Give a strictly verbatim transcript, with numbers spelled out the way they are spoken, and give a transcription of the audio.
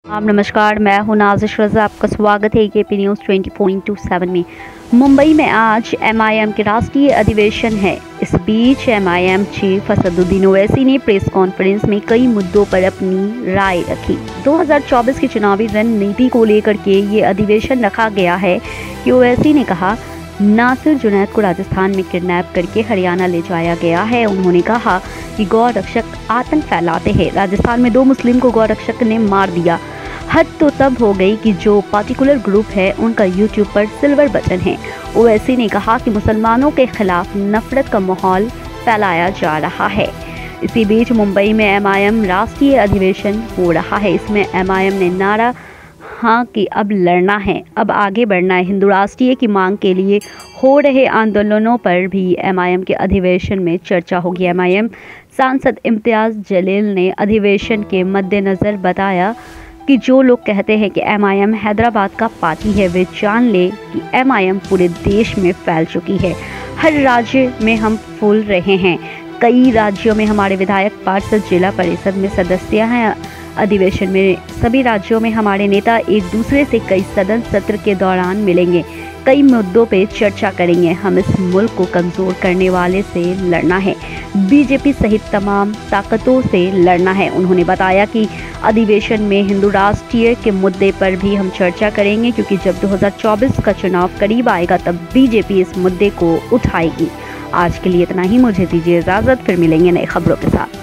आप नमस्कार, मैं हूं नाज़िश रज़ा। आपका स्वागत है K P news twenty four into seven में। मुंबई में आज एम आई एम के राष्ट्रीय अधिवेशन है। इस बीच M I M chief Asaduddin Owaisi ने प्रेस कॉन्फ्रेंस में कई मुद्दों पर अपनी राय रखी। दो हज़ार चौबीस की चुनावी रणनीति को लेकर के ये अधिवेशन रखा गया है कि ओवैसी ने कहा, नासिर जुनैद को राजस्थान में किडनैप करके हरियाणा ले जाया गया है। उन्होंने कहा कि गौ रक्षक आतंक फैलाते हैं। राजस्थान में दो मुस्लिम को गौ रक्षक ने मार दिया। हद तो तब हो गई कि जो पार्टिकुलर ग्रुप है उनका यूट्यूब पर सिल्वर बटन है। ओवैसी ने कहा कि मुसलमानों के खिलाफ नफरत का माहौल फैलाया जा रहा है। इसी बीच मुंबई में एम आई एम राष्ट्रीय अधिवेशन हो रहा है। इसमें एम आई एम ने नारा हाँ कि अब लड़ना है, अब आगे बढ़ना है। हिंदू राष्ट्रीय की मांग के लिए हो रहे आंदोलनों पर भी एम आई एम के अधिवेशन में चर्चा होगी। एम आई एम सांसद इम्तियाज जलील ने अधिवेशन के मद्देनज़र बताया कि जो लोग कहते हैं कि एम आई एम हैदराबाद का पार्टी है, वे जान ले कि एम आई एम पूरे देश में फैल चुकी है। हर राज्य में हम फूल रहे हैं। कई राज्यों में हमारे विधायक, पार्षद, जिला परिषद में सदस्य हैं। अधिवेशन में सभी राज्यों में हमारे नेता एक दूसरे से कई सदन सत्र के दौरान मिलेंगे, कई मुद्दों पे चर्चा करेंगे। हम इस मुल्क को कमज़ोर करने वाले से लड़ना है, बी जे पी सहित तमाम ताकतों से लड़ना है। उन्होंने बताया कि अधिवेशन में हिंदू राष्ट्रीय के मुद्दे पर भी हम चर्चा करेंगे, क्योंकि जब दो हज़ार चौबीस का चुनाव करीब आएगा तब बी जे पी इस मुद्दे को उठाएगी। आज के लिए इतना ही। मुझे दीजिए इजाज़त, फिर मिलेंगे नई खबरों के साथ।